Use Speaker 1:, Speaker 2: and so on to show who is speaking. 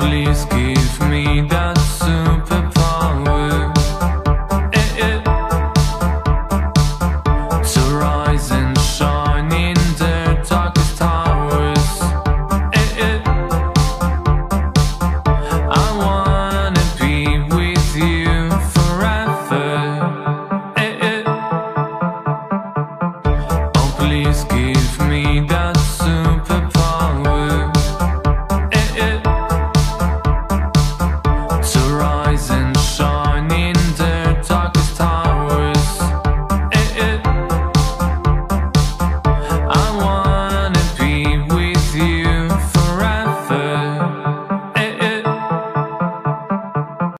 Speaker 1: please give me that superpower, to rise and shine in the darkest hours. I wanna be with you forever. Oh, please give me that